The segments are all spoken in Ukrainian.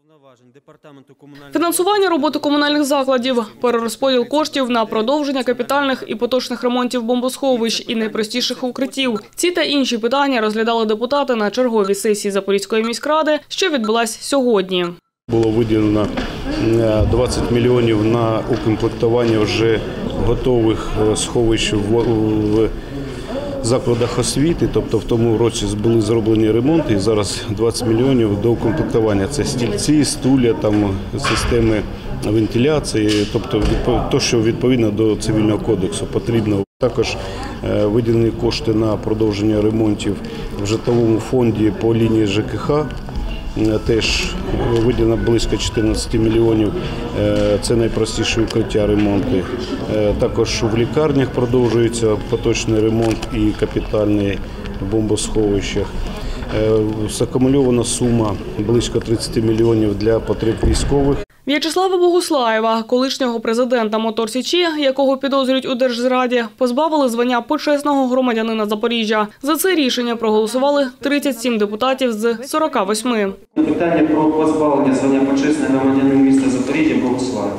Фінансування роботи комунальних закладів, перерозподіл коштів на продовження капітальних і поточних ремонтів бомбосховищ і найпростіших укриттів. Ці та інші питання розглядали депутати на черговій сесії Запорізької міськради, що відбулась сьогодні. Було виділено 20 мільйонів на укомплектування вже готових сховищ в закладах освіти, тобто в тому році були зроблені ремонти, і зараз 20 мільйонів до укомплектування. Це стільці, стуля, системи вентиляції, тобто те, що відповідно до Цивільного кодексу потрібно. Також виділені кошти на продовження ремонтів в житловому фонді по лінії ЖКХ. Теж виділено близько 14 мільйонів, це найпростіші укриття, ремонти. Також в лікарнях продовжується поточний ремонт і капітальний в бомбосховищах. Закумульована сума близько 30 мільйонів для потреб військових. В'ячеслава Богуслаєва, колишнього президента «Мотор Січі», якого підозрюють у держзраді, позбавили звання почесного громадянина Запоріжжя. За це рішення проголосували 37 депутатів з 48. Питання про позбавлення звання почесного громадянина міста Запоріжжя Богуслаєва.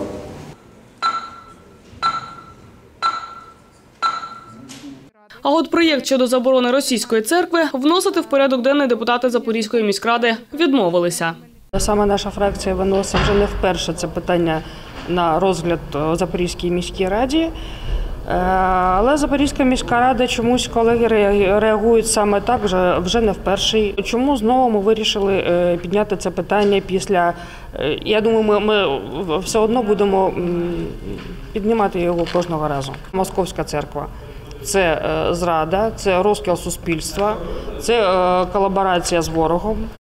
А от проєкт щодо заборони російської церкви вносити в порядок денний депутати Запорізької міськради відмовилися. Саме наша фракція виносить вже не вперше це питання на розгляд Запорізькій міській раді. Але Запорізька міська рада чомусь колеги реагують саме так, вже не вперше. Чому знову ми вирішили підняти це питання після, я думаю, ми все одно будемо піднімати його кожного разу. Московська церква – це зрада, це розкіл суспільства, це колаборація з ворогом.